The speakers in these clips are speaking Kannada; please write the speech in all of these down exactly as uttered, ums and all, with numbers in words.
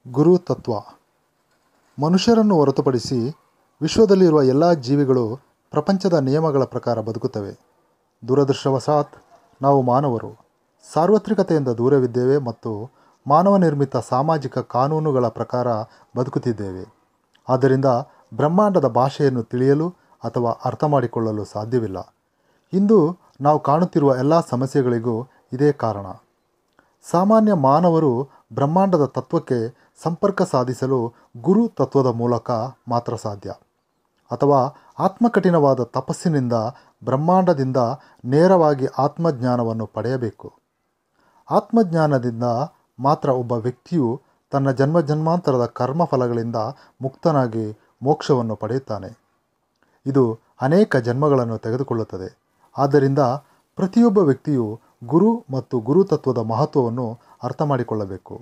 ಗುರು ತತ್ವ. ಮನುಷ್ಯರನ್ನು ಹೊರತುಪಡಿಸಿ ವಿಶ್ವದಲ್ಲಿರುವ ಎಲ್ಲ ಜೀವಿಗಳು ಪ್ರಪಂಚದ ನಿಯಮಗಳ ಪ್ರಕಾರ ಬದುಕುತ್ತವೆ. ದುರದೃಷ್ಟವಶಾತ್ ನಾವು ಮಾನವರು ಸಾರ್ವತ್ರಿಕತೆಯಿಂದ ದೂರವಿದ್ದೇವೆ ಮತ್ತು ಮಾನವ ನಿರ್ಮಿತ ಸಾಮಾಜಿಕ ಕಾನೂನುಗಳ ಪ್ರಕಾರ ಬದುಕುತ್ತಿದ್ದೇವೆ. ಆದ್ದರಿಂದ ಬ್ರಹ್ಮಾಂಡದ ಭಾಷೆಯನ್ನು ತಿಳಿಯಲು ಅಥವಾ ಅರ್ಥ ಮಾಡಿಕೊಳ್ಳಲು ಸಾಧ್ಯವಿಲ್ಲ. ಇಂದು ನಾವು ಕಾಣುತ್ತಿರುವ ಎಲ್ಲ ಸಮಸ್ಯೆಗಳಿಗೂ ಇದೇ ಕಾರಣ. ಸಾಮಾನ್ಯ ಮಾನವರು ಬ್ರಹ್ಮಾಂಡದ ತತ್ವಕ್ಕೆ ಸಂಪರ್ಕ ಸಾಧಿಸಲು ಗುರು ತತ್ವದ ಮೂಲಕ ಮಾತ್ರ ಸಾಧ್ಯ, ಅಥವಾ ಆತ್ಮಕಠಿಣವಾದ ತಪಸ್ಸಿನಿಂದ ಬ್ರಹ್ಮಾಂಡದಿಂದ ನೇರವಾಗಿ ಆತ್ಮಜ್ಞಾನವನ್ನು ಪಡೆಯಬೇಕು. ಆತ್ಮಜ್ಞಾನದಿಂದ ಮಾತ್ರ ಒಬ್ಬ ವ್ಯಕ್ತಿಯು ತನ್ನ ಜನ್ಮ ಜನ್ಮಾಂತರದ ಕರ್ಮಫಲಗಳಿಂದ ಮುಕ್ತನಾಗಿ ಮೋಕ್ಷವನ್ನು ಪಡೆಯುತ್ತಾನೆ. ಇದು ಅನೇಕ ಜನ್ಮಗಳನ್ನು ತೆಗೆದುಕೊಳ್ಳುತ್ತದೆ. ಆದ್ದರಿಂದ ಪ್ರತಿಯೊಬ್ಬ ವ್ಯಕ್ತಿಯು ಗುರು ಮತ್ತು ಗುರುತತ್ವದ ಮಹತ್ವವನ್ನು ಅರ್ಥ ಮಾಡಿಕೊಳ್ಳಬೇಕು.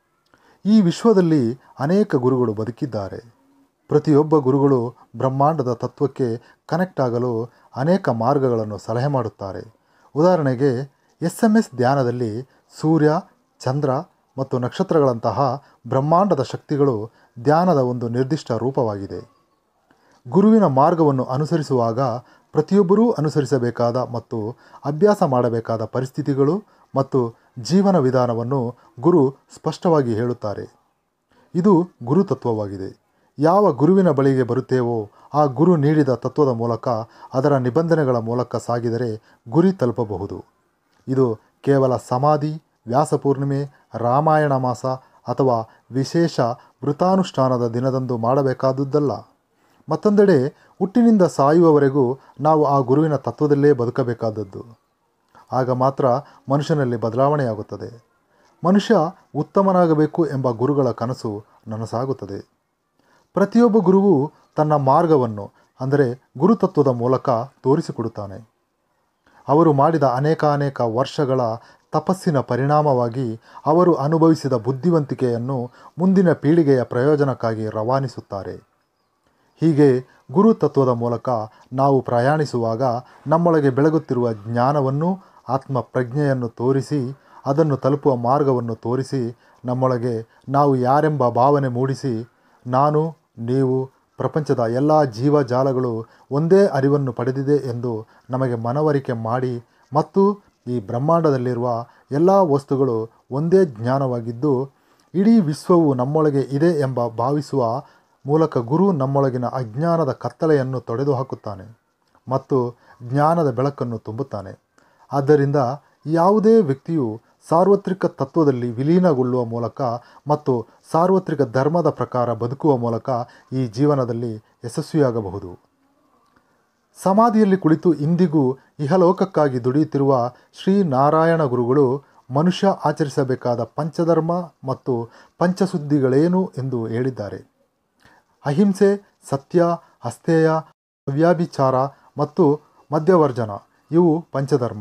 ಈ ವಿಶ್ವದಲ್ಲಿ ಅನೇಕ ಗುರುಗಳು ಬದುಕಿದ್ದಾರೆ. ಪ್ರತಿಯೊಬ್ಬ ಗುರುಗಳು ಬ್ರಹ್ಮಾಂಡದ ತತ್ವಕ್ಕೆ ಕನೆಕ್ಟ್ ಆಗಲು ಅನೇಕ ಮಾರ್ಗಗಳನ್ನು ಸಲಹೆ ಮಾಡುತ್ತಾರೆ. ಉದಾಹರಣೆಗೆ, ಎಸ್ ಎಂ ಎಸ್ ಧ್ಯಾನದಲ್ಲಿ ಸೂರ್ಯ, ಚಂದ್ರ ಮತ್ತು ನಕ್ಷತ್ರಗಳಂತಹ ಬ್ರಹ್ಮಾಂಡದ ಶಕ್ತಿಗಳು ಧ್ಯಾನದ ಒಂದು ನಿರ್ದಿಷ್ಟ ರೂಪವಾಗಿದೆ. ಗುರುವಿನ ಮಾರ್ಗವನ್ನು ಅನುಸರಿಸುವಾಗ ಪ್ರತಿಯೊಬ್ಬರೂ ಅನುಸರಿಸಬೇಕಾದ ಮತ್ತು ಅಭ್ಯಾಸ ಮಾಡಬೇಕಾದ ಪರಿಸ್ಥಿತಿಗಳು ಮತ್ತು ಜೀವನ ವಿಧಾನವನ್ನು ಗುರು ಸ್ಪಷ್ಟವಾಗಿ ಹೇಳುತ್ತಾರೆ. ಇದು ಗುರುತತ್ವವಾಗಿದೆ. ಯಾವ ಗುರುವಿನ ಬಳಿಗೆ ಬರುತ್ತೇವೋ ಆ ಗುರು ನೀಡಿದ ತತ್ವದ ಮೂಲಕ, ಅದರ ನಿಬಂಧನೆಗಳ ಮೂಲಕ ಸಾಗಿದರೆ ಗುರಿ ತಲುಪಬಹುದು. ಇದು ಕೇವಲ ಸಮಾಧಿ, ವ್ಯಾಸಪೂರ್ಣಿಮೆ, ರಾಮಾಯಣ ಮಾಸ ಅಥವಾ ವಿಶೇಷ ವೃತಾನುಷ್ಠಾನದ ದಿನದಂದು ಮಾಡಬೇಕಾದುದಲ್ಲ. ಮತ್ತೊಂದೆಡೆ, ಹುಟ್ಟಿನಿಂದ ಸಾಯುವವರೆಗೂ ನಾವು ಆ ಗುರುವಿನ ತತ್ವದಲ್ಲೇ ಬದುಕಬೇಕಾದದ್ದು. ಆಗ ಮಾತ್ರ ಮನುಷ್ಯನಲ್ಲಿ ಬದಲಾವಣೆಯಾಗುತ್ತದೆ. ಮನುಷ್ಯ ಉತ್ತಮನಾಗಬೇಕು ಎಂಬ ಗುರುಗಳ ಕನಸು ನನಸಾಗುತ್ತದೆ. ಪ್ರತಿಯೊಬ್ಬ ಗುರುವು ತನ್ನ ಮಾರ್ಗವನ್ನು, ಅಂದರೆ ಗುರುತತ್ವದ ಮೂಲಕ ತೋರಿಸಿಕೊಡುತ್ತಾನೆ. ಅವರು ಮಾಡಿದ ಅನೇಕಾನೇಕ ವರ್ಷಗಳ ತಪಸ್ಸಿನ ಪರಿಣಾಮವಾಗಿ ಅವರು ಅನುಭವಿಸಿದ ಬುದ್ಧಿವಂತಿಕೆಯನ್ನು ಮುಂದಿನ ಪೀಳಿಗೆಯ ಪ್ರಯೋಜನಕ್ಕಾಗಿ ರವಾನಿಸುತ್ತಾರೆ. ಹೀಗೆ ಗುರುತತ್ವದ ಮೂಲಕ ನಾವು ಪ್ರಯಾಣಿಸುವಾಗ ನಮ್ಮೊಳಗೆ ಬೆಳಗುತ್ತಿರುವ ಜ್ಞಾನವನ್ನು, ಆತ್ಮ ಪ್ರಜ್ಞೆಯನ್ನು ತೋರಿಸಿ, ಅದನ್ನು ತಲುಪುವ ಮಾರ್ಗವನ್ನು ತೋರಿಸಿ, ನಮ್ಮೊಳಗೆ ನಾವು ಯಾರೆಂಬ ಭಾವನೆ ಮೂಡಿಸಿ, ನಾನು, ನೀವು, ಪ್ರಪಂಚದ ಎಲ್ಲ ಜೀವಜಾಲಗಳು ಒಂದೇ ಅರಿವನ್ನು ಪಡೆದಿದೆ ಎಂದು ನಮಗೆ ಮನವರಿಕೆ ಮಾಡಿ, ಮತ್ತು ಈ ಬ್ರಹ್ಮಾಂಡದಲ್ಲಿರುವ ಎಲ್ಲ ವಸ್ತುಗಳು ಒಂದೇ ಜ್ಞಾನವಾಗಿದ್ದು ಇಡೀ ವಿಶ್ವವು ನಮ್ಮೊಳಗೆ ಇದೆ ಎಂಬ ಭಾವಿಸುವ ಮೂಲಕ ಗುರು ನಮ್ಮೊಳಗಿನ ಅಜ್ಞಾನದ ಕತ್ತಲೆಯನ್ನು ತೊಡೆದು ಹಾಕುತ್ತಾನೆ ಮತ್ತು ಜ್ಞಾನದ ಬೆಳಕನ್ನು ತುಂಬುತ್ತಾನೆ. ಆದ್ದರಿಂದ ಯಾವುದೇ ವ್ಯಕ್ತಿಯು ಸಾರ್ವತ್ರಿಕ ತತ್ವದಲ್ಲಿ ವಿಲೀನಗೊಳ್ಳುವ ಮೂಲಕ ಮತ್ತು ಸಾರ್ವತ್ರಿಕ ಧರ್ಮದ ಪ್ರಕಾರ ಬದುಕುವ ಮೂಲಕ ಈ ಜೀವನದಲ್ಲಿ ಯಶಸ್ವಿಯಾಗಬಹುದು. ಸಮಾಧಿಯಲ್ಲಿ ಕುಳಿತು ಇಂದಿಗೂ ಇಹಲೋಕಕ್ಕಾಗಿ ದುಡಿಯುತ್ತಿರುವ ಶ್ರೀ ನಾರಾಯಣ ಗುರುಗಳು ಮನುಷ್ಯ ಆಚರಿಸಬೇಕಾದ ಪಂಚಧರ್ಮ ಮತ್ತು ಪಂಚಶುದ್ಧಿಗಳೇನು ಎಂದು ಹೇಳಿದ್ದಾರೆ. ಅಹಿಂಸೆ, ಸತ್ಯ, ಅಸ್ಥೇಯ, ಅವ್ಯಾಭಿಚಾರ ಮತ್ತು ಮದ್ಯವರ್ಜನ ಇವು ಪಂಚಧರ್ಮ.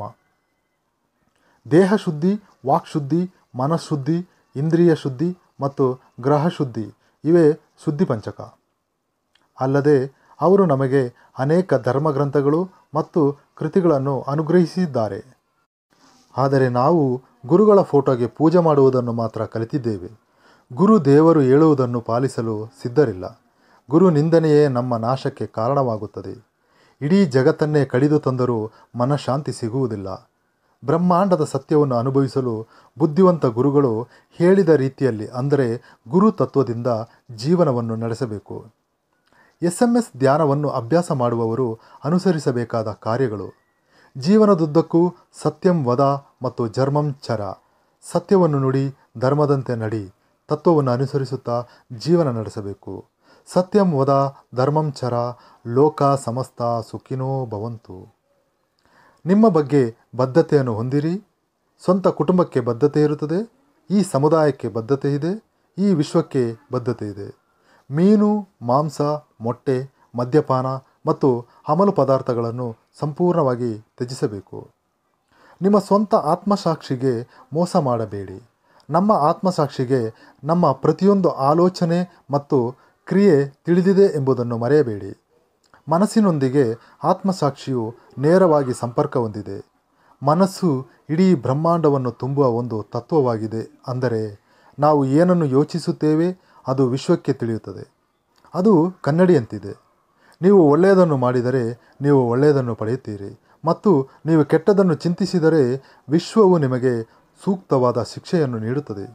ದೇಹಶುದ್ಧಿ, ವಾಕ್ಶುದ್ಧಿ, ಮನಃಶುದ್ಧಿ, ಇಂದ್ರಿಯ ಶುದ್ಧಿ ಮತ್ತು ಗ್ರಹಶುದ್ಧಿ ಇವೇ ಶುದ್ಧಿ ಪಂಚಕ. ಅಲ್ಲದೆ ಅವರು ನಮಗೆ ಅನೇಕ ಧರ್ಮಗ್ರಂಥಗಳು ಮತ್ತು ಕೃತಿಗಳನ್ನು ಅನುಗ್ರಹಿಸಿದ್ದಾರೆ. ಆದರೆ ನಾವು ಗುರುಗಳ ಫೋಟೋಗೆ ಪೂಜೆ ಮಾಡುವುದನ್ನು ಮಾತ್ರ ಕಲಿತಿದ್ದೇವೆ. ಗುರು ದೇವರು ಹೇಳುವುದನ್ನು ಪಾಲಿಸಲು ಸಿದ್ಧರಿಲ್ಲ. ಗುರು ನಿಂದನೆಯೇ ನಮ್ಮ ನಾಶಕ್ಕೆ ಕಾರಣವಾಗುತ್ತದೆ. ಇಡೀ ಜಗತ್ತನ್ನೇ ಕಡಿದು ತಂದರೂ ಮನಃಶಾಂತಿ ಸಿಗುವುದಿಲ್ಲ. ಬ್ರಹ್ಮಾಂಡದ ಸತ್ಯವನ್ನು ಅನುಭವಿಸಲು ಬುದ್ಧಿವಂತ ಗುರುಗಳು ಹೇಳಿದ ರೀತಿಯಲ್ಲಿ, ಅಂದರೆ ಗುರು ತತ್ವದಿಂದ ಜೀವನವನ್ನು ನಡೆಸಬೇಕು. ಎಸ್ ಎಂ ಎಸ್ ಧ್ಯಾನವನ್ನು ಅಭ್ಯಾಸ ಮಾಡುವವರು ಅನುಸರಿಸಬೇಕಾದ ಕಾರ್ಯಗಳು: ಜೀವನದುದ್ದಕ್ಕೂ ಸತ್ಯಂ ವದ ಮತ್ತು ಧರ್ಮಂ ಚರ. ಸತ್ಯವನ್ನು ನುಡಿ, ಧರ್ಮದಂತೆ ನಡಿ. ತತ್ವವನ್ನು ಅನುಸರಿಸುತ್ತಾ ಜೀವನ ನಡೆಸಬೇಕು. ಸತ್ಯಂ ವದ ಧರ್ಮಂ ಚರ, ಲೋಕ ಸಮಸ್ತ ಸುಖಿನೋ ಭವಂತು. ನಿಮ್ಮ ಬಗ್ಗೆ ಬದ್ಧತೆಯನ್ನು ಹೊಂದಿರಿ. ಸ್ವಂತ ಕುಟುಂಬಕ್ಕೆ ಬದ್ಧತೆ ಇರುತ್ತದೆ, ಈ ಸಮುದಾಯಕ್ಕೆ ಬದ್ಧತೆ ಇದೆ, ಈ ವಿಶ್ವಕ್ಕೆ ಬದ್ಧತೆ ಇದೆ. ಮೀನು, ಮಾಂಸ, ಮೊಟ್ಟೆ, ಮದ್ಯಪಾನ ಮತ್ತು ಅಮಲು ಪದಾರ್ಥಗಳನ್ನು ಸಂಪೂರ್ಣವಾಗಿ ತ್ಯಜಿಸಬೇಕು. ನಿಮ್ಮ ಸ್ವಂತ ಆತ್ಮಸಾಕ್ಷಿಗೆ ಮೋಸ ಮಾಡಬೇಡಿ. ನಮ್ಮ ಆತ್ಮಸಾಕ್ಷಿಗೆ ನಮ್ಮ ಪ್ರತಿಯೊಂದು ಆಲೋಚನೆ ಮತ್ತು ಕ್ರಿಯೆ ತಿಳಿದಿದೆ ಎಂಬುದನ್ನು ಮರೆಯಬೇಡಿ. ಮನಸ್ಸಿನೊಂದಿಗೆ ಆತ್ಮಸಾಕ್ಷಿಯು ನೇರವಾಗಿ ಸಂಪರ್ಕ ಹೊಂದಿದೆ. ಮನಸ್ಸು ಇಡೀ ಬ್ರಹ್ಮಾಂಡವನ್ನು ತುಂಬುವ ಒಂದು ತತ್ವವಾಗಿದೆ. ಅಂದರೆ ನಾವು ಏನನ್ನು ಯೋಚಿಸುತ್ತೇವೆ ಅದು ವಿಶ್ವಕ್ಕೆ ತಿಳಿಯುತ್ತದೆ. ಅದು ಕನ್ನಡಿಯಂತಿದೆ. ನೀವು ಒಳ್ಳೆಯದನ್ನು ಮಾಡಿದರೆ ನೀವು ಒಳ್ಳೆಯದನ್ನು ಪಡೆಯುತ್ತೀರಿ ಮತ್ತು ನೀವು ಕೆಟ್ಟದ್ದನ್ನು ಚಿಂತಿಸಿದರೆ ವಿಶ್ವವು ನಿಮಗೆ ಸೂಕ್ತವಾದ ಶಿಕ್ಷೆಯನ್ನು ನೀಡುತ್ತದೆ.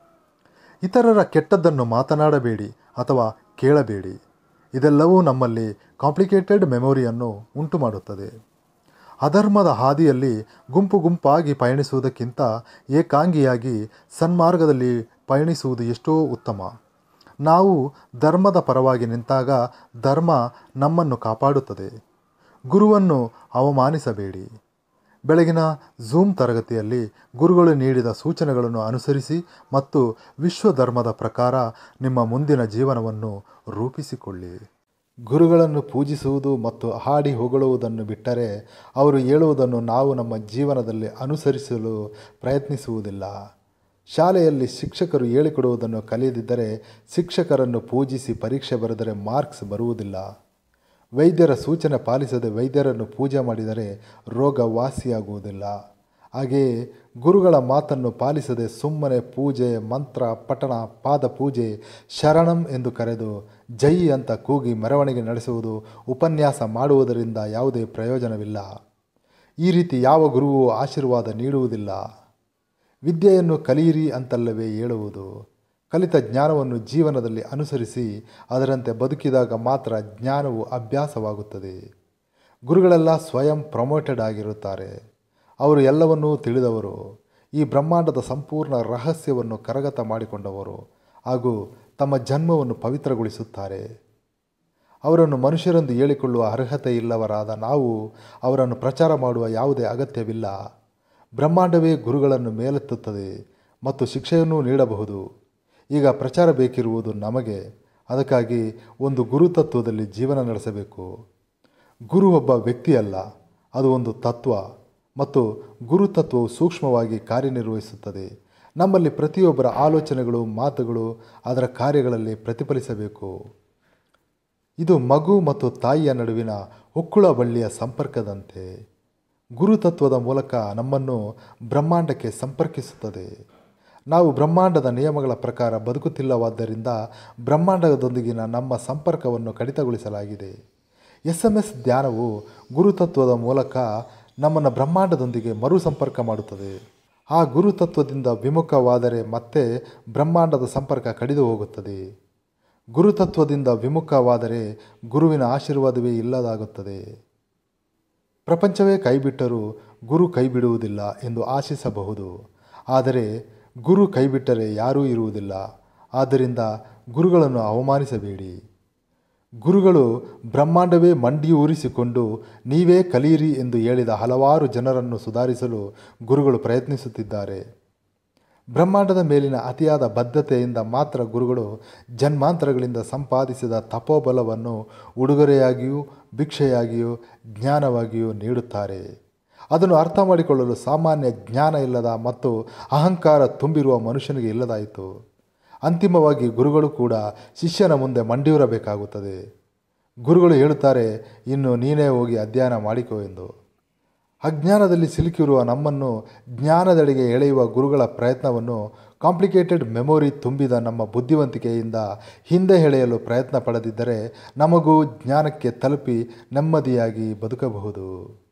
ಇತರರ ಕೆಟ್ಟದ್ದನ್ನು ಮಾತನಾಡಬೇಡಿ ಅಥವಾ ಕೇಳಬೇಡಿ. ಇದೆಲ್ಲವೂ ನಮ್ಮಲ್ಲಿ ಕಾಂಪ್ಲಿಕೇಟೆಡ್ ಮೆಮೊರಿಯನ್ನು ಉಂಟು ಮಾಡುತ್ತದೆ. ಅಧರ್ಮದ ಹಾದಿಯಲ್ಲಿ ಗುಂಪು ಗುಂಪಾಗಿ ಪಯಣಿಸುವುದಕ್ಕಿಂತ ಏಕಾಂಗಿಯಾಗಿ ಸನ್ಮಾರ್ಗದಲ್ಲಿ ಪಯಣಿಸುವುದು ಎಷ್ಟೋ ಉತ್ತಮ. ನಾವು ಧರ್ಮದ ಪರವಾಗಿ ನಿಂತಾಗ ಧರ್ಮ ನಮ್ಮನ್ನು ಕಾಪಾಡುತ್ತದೆ. ಗುರುವನ್ನು ಅವಮಾನಿಸಬೇಡಿ. ಬೆಳಗಿನ ಝೂಮ್ ತರಗತಿಯಲ್ಲಿ ಗುರುಗಳು ನೀಡಿದ ಸೂಚನೆಗಳನ್ನು ಅನುಸರಿಸಿ ಮತ್ತು ವಿಶ್ವ ಧರ್ಮದ ಪ್ರಕಾರ ನಿಮ್ಮ ಮುಂದಿನ ಜೀವನವನ್ನು ರೂಪಿಸಿಕೊಳ್ಳಿ. ಗುರುಗಳನ್ನು ಪೂಜಿಸುವುದು ಮತ್ತು ಹಾಡಿ ಹೊಗಳುವುದನ್ನು ಬಿಟ್ಟರೆ ಅವರು ಹೇಳುವುದನ್ನು ನಾವು ನಮ್ಮ ಜೀವನದಲ್ಲಿ ಅನುಸರಿಸಲು ಪ್ರಯತ್ನಿಸುವುದಿಲ್ಲ. ಶಾಲೆಯಲ್ಲಿ ಶಿಕ್ಷಕರು ಹೇಳಿಕೊಡುವುದನ್ನು ಕಲಿಯದಿದ್ದರೆ ಶಿಕ್ಷಕರನ್ನು ಪೂಜಿಸಿ ಪರೀಕ್ಷೆ ಬರೆದರೆ ಮಾರ್ಕ್ಸ್ ಬರುವುದಿಲ್ಲ. ವೈದ್ಯರ ಸೂಚನೆ ಪಾಲಿಸದೆ ವೈದ್ಯರನ್ನು ಪೂಜೆ ಮಾಡಿದರೆ ರೋಗ ವಾಸಿಯಾಗುವುದಿಲ್ಲ. ಹಾಗೆಯೇ ಗುರುಗಳ ಮಾತನ್ನು ಪಾಲಿಸದೆ ಸುಮ್ಮನೆ ಪೂಜೆ, ಮಂತ್ರ ಪಠಣ, ಪಾದ ಪೂಜೆ, ಶರಣಂ ಎಂದು ಕರೆದು ಜೈ ಅಂತ ಕೂಗಿ ಮೆರವಣಿಗೆ ನಡೆಸುವುದು, ಉಪನ್ಯಾಸ ಮಾಡುವುದರಿಂದ ಯಾವುದೇ ಪ್ರಯೋಜನವಿಲ್ಲ. ಈ ರೀತಿ ಯಾವ ಗುರುವೂ ಆಶೀರ್ವಾದ ನೀಡುವುದಿಲ್ಲ. ವಿದ್ಯೆಯನ್ನು ಕಲಿಯಿರಿ ಅಂತಲ್ಲವೇ ಹೇಳುವುದು. ಕಲಿತ ಜ್ಞಾನವನ್ನು ಜೀವನದಲ್ಲಿ ಅನುಸರಿಸಿ ಅದರಂತೆ ಬದುಕಿದಾಗ ಮಾತ್ರ ಜ್ಞಾನವು ಅಭ್ಯಾಸವಾಗುತ್ತದೆ. ಗುರುಗಳೆಲ್ಲ ಸ್ವಯಂ ಪ್ರಮೋಟೆಡ್ ಆಗಿರುತ್ತಾರೆ. ಅವರು ಎಲ್ಲವನ್ನೂ ತಿಳಿದವರು, ಈ ಬ್ರಹ್ಮಾಂಡದ ಸಂಪೂರ್ಣ ರಹಸ್ಯವನ್ನು ಕರಗತ ಮಾಡಿಕೊಂಡವರು ಹಾಗೂ ತಮ್ಮ ಜನ್ಮವನ್ನು ಪವಿತ್ರಗೊಳಿಸುತ್ತಾರೆ. ಅವರನ್ನು ಮನುಷ್ಯರೆಂದು ಹೇಳಿಕೊಳ್ಳುವ ಅರ್ಹತೆ ಇಲ್ಲವರಾದ ನಾವು ಅವರನ್ನು ಪ್ರಚಾರ ಮಾಡುವ ಯಾವುದೇ ಅಗತ್ಯವಿಲ್ಲ. ಬ್ರಹ್ಮಾಂಡವೇ ಗುರುಗಳನ್ನು ಮೇಲೆತ್ತುತ್ತದೆ ಮತ್ತು ಶಿಕ್ಷೆಯನ್ನೂ ನೀಡಬಹುದು. ಈಗ ಪ್ರಚಾರ ಬೇಕಿರುವುದು ನಮಗೆ. ಅದಕ್ಕಾಗಿ ಒಂದು ಗುರುತತ್ವದಲ್ಲಿ ಜೀವನ ನಡೆಸಬೇಕು. ಗುರು ಒಬ್ಬ ವ್ಯಕ್ತಿಯಲ್ಲ, ಅದು ಒಂದು ತತ್ವ ಮತ್ತು ಗುರುತತ್ವವು ಸೂಕ್ಷ್ಮವಾಗಿ ಕಾರ್ಯನಿರ್ವಹಿಸುತ್ತದೆ. ನಮ್ಮಲ್ಲಿ ಪ್ರತಿಯೊಬ್ಬರ ಆಲೋಚನೆಗಳು, ಮಾತುಗಳು ಅದರ ಕಾರ್ಯಗಳಲ್ಲಿ ಪ್ರತಿಫಲಿಸಬೇಕು. ಇದು ಮಗು ಮತ್ತು ತಾಯಿಯ ನಡುವಿನ ಹೊಕ್ಕುಳ ಬಳ್ಳಿಯ ಸಂಪರ್ಕದಂತೆ. ಗುರುತತ್ವದ ಮೂಲಕ ನಮ್ಮನ್ನು ಬ್ರಹ್ಮಾಂಡಕ್ಕೆ ಸಂಪರ್ಕಿಸುತ್ತದೆ. ನಾವು ಬ್ರಹ್ಮಾಂಡದ ನಿಯಮಗಳ ಪ್ರಕಾರ ಬದುಕುತ್ತಿಲ್ಲವಾದ್ದರಿಂದ ಬ್ರಹ್ಮಾಂಡದೊಂದಿಗಿನ ನಮ್ಮ ಸಂಪರ್ಕವನ್ನು ಕಡಿತಗೊಳಿಸಲಾಗಿದೆ. ಎಸ್ ಎಮ್ ಎಸ್ ಧ್ಯಾನವು ಗುರುತತ್ವದ ಮೂಲಕ ನಮ್ಮನ್ನು ಬ್ರಹ್ಮಾಂಡದೊಂದಿಗೆ ಮರು ಸಂಪರ್ಕ ಮಾಡುತ್ತದೆ. ಆ ಗುರುತತ್ವದಿಂದ ವಿಮುಖವಾದರೆ ಮತ್ತೆ ಬ್ರಹ್ಮಾಂಡದ ಸಂಪರ್ಕ ಕಡಿದು ಹೋಗುತ್ತದೆ. ಗುರುತತ್ವದಿಂದ ವಿಮುಖವಾದರೆ ಗುರುವಿನ ಆಶೀರ್ವಾದವೇ ಇಲ್ಲದಾಗುತ್ತದೆ. ಪ್ರಪಂಚವೇ ಕೈಬಿಟ್ಟರೂ ಗುರು ಕೈಬಿಡುವುದಿಲ್ಲ ಎಂದು ಆಶಿಸಬಹುದು. ಆದರೆ ಗುರು ಕೈಬಿಟ್ಟರೆ ಯಾರೂ ಇರುವುದಿಲ್ಲ. ಆದ್ದರಿಂದ ಗುರುಗಳನ್ನು ಅವಮಾನಿಸಬೇಡಿ. ಗುರುಗಳು ಬ್ರಹ್ಮಾಂಡವೇ ಮಂಡಿಯೂರಿಸಿಕೊಂಡು ನೀವೇ ಕಲಿಯಿರಿ ಎಂದು ಹೇಳಿದ ಹಲವಾರು ಜನರನ್ನು ಸುಧಾರಿಸಲು ಗುರುಗಳು ಪ್ರಯತ್ನಿಸುತ್ತಿದ್ದಾರೆ. ಬ್ರಹ್ಮಾಂಡದ ಮೇಲಿನ ಅತಿಯಾದ ಬದ್ಧತೆಯಿಂದ ಮಾತ್ರ ಗುರುಗಳು ಜನ್ಮಾಂತರಗಳಿಂದ ಸಂಪಾದಿಸಿದ ತಪೋಬಲವನ್ನು ಉಡುಗೊರೆಯಾಗಿಯೂ ಭಿಕ್ಷೆಯಾಗಿಯೂ ಜ್ಞಾನವಾಗಿಯೂ ನೀಡುತ್ತಾರೆ. ಅದನ್ನು ಅರ್ಥ ಮಾಡಿಕೊಳ್ಳಲು ಸಾಮಾನ್ಯ ಜ್ಞಾನ ಇಲ್ಲದ ಮತ್ತು ಅಹಂಕಾರ ತುಂಬಿರುವ ಮನುಷ್ಯನಿಗೆ ಇಲ್ಲದಾಯಿತು. ಅಂತಿಮವಾಗಿ ಗುರುಗಳು ಕೂಡ ಶಿಷ್ಯನ ಮುಂದೆ ಮಂಡಿಯೂರಬೇಕಾಗುತ್ತದೆ. ಗುರುಗಳು ಹೇಳುತ್ತಾರೆ, ಇನ್ನು ನೀನೇ ಹೋಗಿ ಅಧ್ಯಯನ ಮಾಡಿಕೋ ಎಂದು. ಅಜ್ಞಾನದಲ್ಲಿ ಸಿಲುಕಿರುವ ನಮ್ಮನ್ನು ಜ್ಞಾನದೆಡೆಗೆ ಎಳೆಯುವ ಗುರುಗಳ ಪ್ರಯತ್ನವನ್ನು ಕಾಂಪ್ಲಿಕೇಟೆಡ್ ಮೆಮೊರಿ ತುಂಬಿದ ನಮ್ಮ ಬುದ್ಧಿವಂತಿಕೆಯಿಂದ ಹಿಂದೆ ಎಳೆಯಲು ಪ್ರಯತ್ನ ಪಡದಿದ್ದರೆ ನಮಗೂ ಜ್ಞಾನಕ್ಕೆ ತಲುಪಿ ನೆಮ್ಮದಿಯಾಗಿ ಬದುಕಬಹುದು.